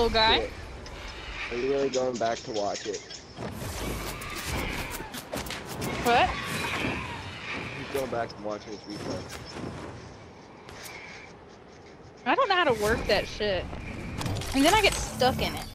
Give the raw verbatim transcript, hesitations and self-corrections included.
little guy. Shit. I'm really going back to watch it. What? He's going back and watching his replay. I don't know how to work that shit. And then I get stuck in it.